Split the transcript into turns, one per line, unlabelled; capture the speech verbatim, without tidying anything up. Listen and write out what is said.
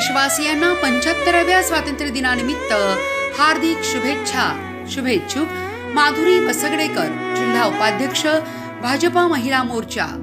देशवासियांना पंच्याहत्तराव्या स्वातंत्र्य दिनानिमित्त हार्दिक शुभेच्छा. शुभेच्छुक माधुरी बसगडेकर, जिल्हा उपाध्यक्ष भाजपा महिला मोर्चा.